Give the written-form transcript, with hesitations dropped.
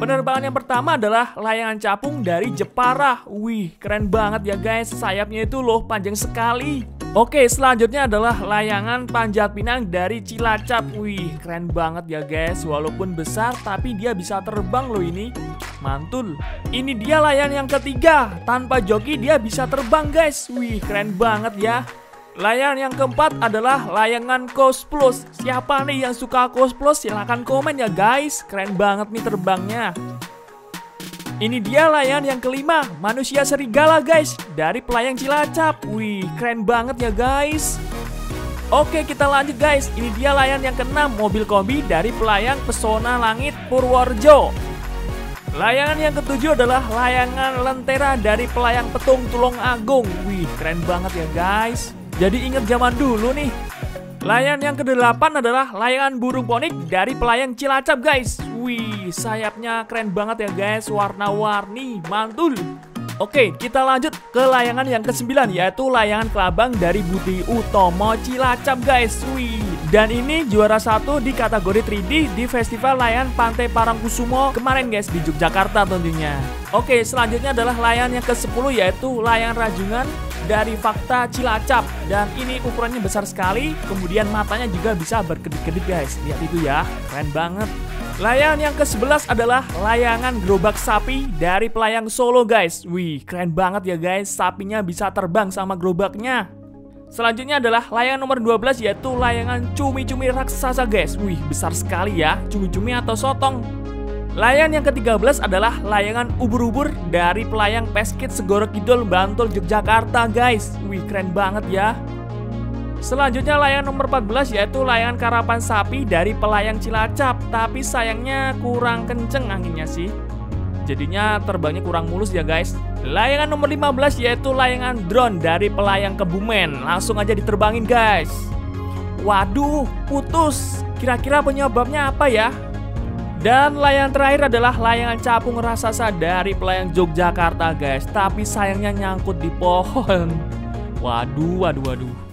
Penerbangan yang pertama adalah layangan capung dari Jepara. Wih, keren banget ya guys, sayapnya itu loh panjang sekali. Oke, selanjutnya adalah layangan Panjat Pinang dari Cilacap. Wih, keren banget ya guys, walaupun besar tapi dia bisa terbang loh ini. Mantul. Ini dia layangan yang ketiga, tanpa joki dia bisa terbang guys. Wih, keren banget ya. Layangan yang keempat adalah layangan Coast Plus. Siapa nih yang suka Coast Plus? Silahkan komen ya guys. Keren banget nih terbangnya. Ini dia layangan yang kelima, manusia serigala guys, dari Pelayang Cilacap. Wih, keren banget ya guys. Oke, kita lanjut guys. Ini dia layangan yang keenam, mobil kombi dari Pelayang Pesona Langit Purworejo. Layangan yang ketujuh adalah layangan Lentera dari Pelayang Petung Tulung Agung. Wih, keren banget ya guys. Jadi inget zaman dulu nih. Layangan yang kedelapan adalah layangan burung ponik dari Pelayang Cilacap guys. Wih, sayapnya keren banget ya guys, warna-warni, mantul. Oke, kita lanjut ke layangan yang ke-9, yaitu layangan kelabang dari Budi Utomo Cilacap guys. Wih, dan ini juara 1 di kategori 3D di Festival Layangan Pantai Parangkusumo kemarin guys, di Yogyakarta tentunya. Oke, selanjutnya adalah layangan yang ke-10, yaitu layangan rajungan dari Fakta Cilacap. Dan ini ukurannya besar sekali, kemudian matanya juga bisa berkedip-kedip guys. Lihat itu ya, keren banget. Layangan yang ke-11 adalah layangan gerobak sapi dari Pelayang Solo guys. Wih, keren banget ya guys, sapinya bisa terbang sama gerobaknya. Selanjutnya adalah layangan nomor 12, yaitu layangan cumi-cumi raksasa guys. Wih, besar sekali ya, cumi-cumi atau sotong. Layangan yang ke-13 adalah layangan ubur-ubur dari Pelayang Peskit Segoro Kidul, Bantul, Yogyakarta guys. Wih, keren banget ya. Selanjutnya layangan nomor 14, yaitu layangan karapan sapi dari Pelayang Cilacap. Tapi sayangnya kurang kenceng anginnya sih, jadinya terbangnya kurang mulus ya guys. Layangan nomor 15, yaitu layangan drone dari Pelayang Kebumen. Langsung aja diterbangin guys. Waduh, putus. Kira-kira penyebabnya apa ya? Dan layangan terakhir adalah layangan capung raksasa dari Pelayang Yogyakarta guys. Tapi sayangnya nyangkut di pohon. Waduh.